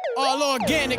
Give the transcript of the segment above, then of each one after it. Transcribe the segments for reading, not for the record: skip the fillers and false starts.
All organic,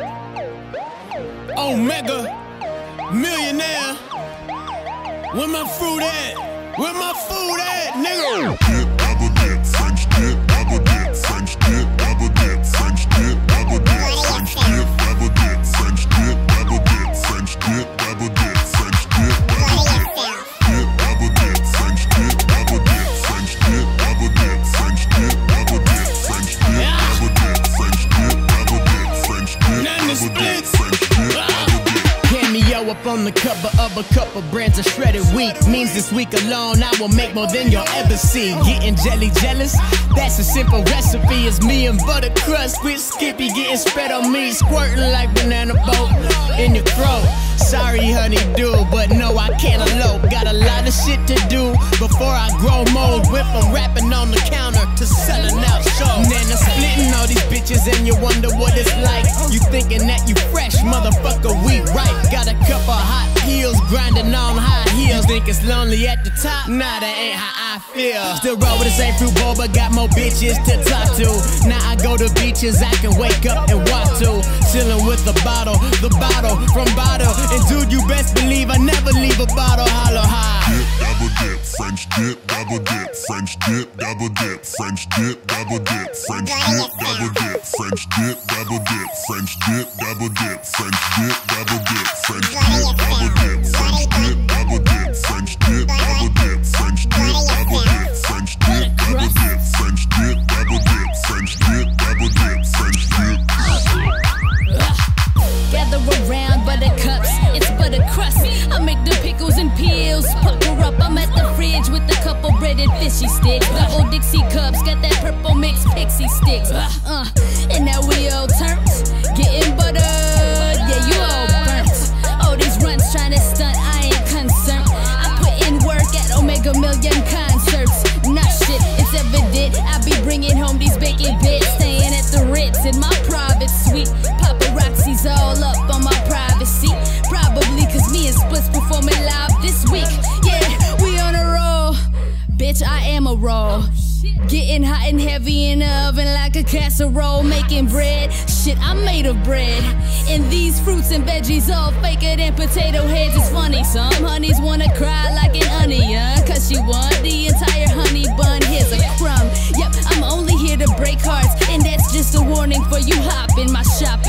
Omega, millionaire. Where my fruit at? Where my food at, nigga? Dip, double dip, French dip, double dip, French dip, double dip, French dip, double dip, French dip, double dip, French dip, double dip, French dip, double dip, French dip, double dip, dip, double dip, French dip, double dip, French dip, double dip, French dip, double dip, French dip, double dip, French dip, double dip, French dip, double dip, French dip, double dip. Cameo up on the cover of a couple brands of shredded wheat. Means this week alone I will make more than you'll ever see. Getting jelly jealous? That's a simple recipe. It's me and butter crust with Skippy getting spread on me, squirting like banana boat in your throat. Sorry, honey-do, but no, I can't elope. Got a lot of shit to do before I grow mold. Whip from rapping on the counter to selling out shows. Then I'm splitting all these bitches and you wonder what it's like. You thinking that you fresh, motherfucker, we right. Got a couple hot heels, grinding on high heels. Think it's lonely at the top? Nah, that ain't how I feel. Still roll with the same fruit bowl, but got more bitches to talk to. Now I go to beaches, I can wake up and walk to. Chilling with the bottle from bottle. And dude, you best believe I never leave a bottle hollow high. Dip, double dip, French dip, double dip, French dip, double dip, French dip, double dip, French dip, double dip, French dip, double dip, French dip, double dip, French dip, double dip, French dip, double dip, French dip, double dip, French dip, double dip, French dip, double dip, French dip, double dip, French dip, double dip, French dip, double dip, French dip. Gather around buttercups, it's butter crust. I make the pickles and peels, pucker up. I'm at the fridge with a couple breaded fishy sticks. Double Dixie cups, got that purple mix pixie sticks. And now we all turned, getting buttered. Yeah, you all burnt. All these runs trying to stunt, I ain't concerned. I put in work at Omega Million concerts. Nah shit, it's evident. I be bringing home these bacon bits, staying at the Ritz in my private suite. Paparazzi's all up on my privacy. Probably cause me and Splits performing live this week. Yeah, we on a roll. Bitch, I am a roll. Getting hot and heavy in the oven like a casserole. Making bread, shit, I'm made of bread. And these fruits and veggies all faker than potato heads. It's funny, some honeys wanna cry like an onion, cause she want the entire honey bun. Here's a crumb. Yep, I'm only here to break hearts, and that's just a warning for you hop in my shop